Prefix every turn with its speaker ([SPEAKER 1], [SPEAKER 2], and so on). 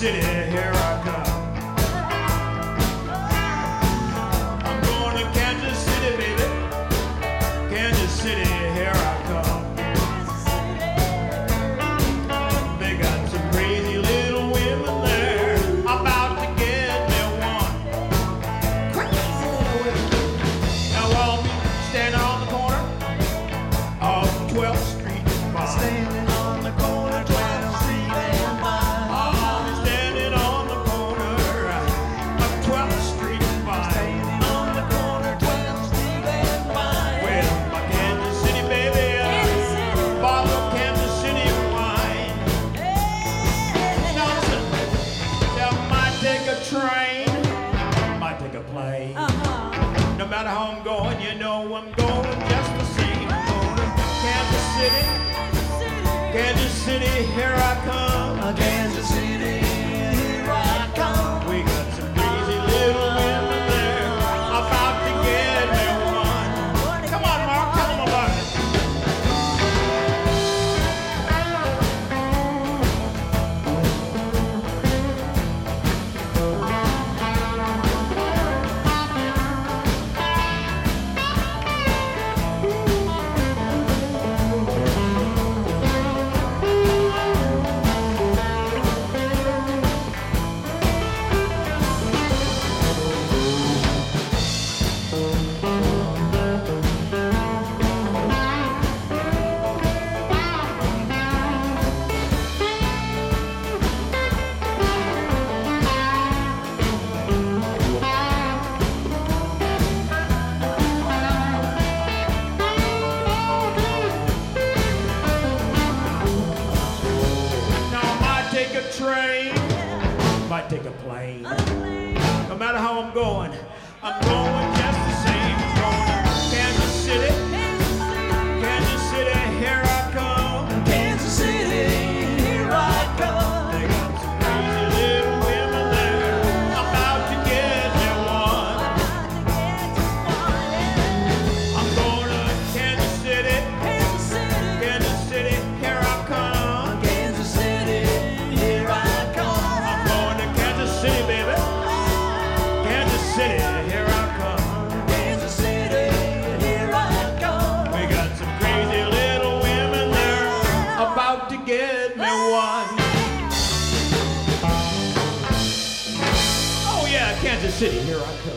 [SPEAKER 1] City, here I come. I'm going to Kansas City, baby. Kansas City, here I come. They got some crazy little women there, about to get me one. Crazy little women. Now I'll be standing on the corner of 12th Street and Vine.
[SPEAKER 2] Standing on the corner, 12th Street and Vine.
[SPEAKER 1] I'll be standing on the corner of 12th Street and Vine.
[SPEAKER 2] Standing on the corner, 12th Street and Vine.
[SPEAKER 1] With my Kansas City baby, bottle of Kansas City wine. Now listen, I might take a train, might take a plane. No matter how I'm going, you know I'm going just the same. I'm going to Kansas City, Kansas City, here I come.
[SPEAKER 2] Kansas City, here I come.
[SPEAKER 1] We got some crazy little women there, about to get me one. Come on, Mark, tell them about it. Take a train, might take a plane. No matter how I'm going just the same. I'm going to Kansas City, Kansas City, here I come.
[SPEAKER 2] Kansas City, here I come.
[SPEAKER 1] They got some crazy little women there, about to get me one. I'm going to Kansas City, Kansas City, here I come.
[SPEAKER 2] Kansas City, here I come.
[SPEAKER 1] I'm going to Kansas City, baby. Kansas City, here I come.
[SPEAKER 2] Kansas City, here I come.
[SPEAKER 1] We got some crazy little women there, about to get me one. Oh yeah, Kansas City, here I come.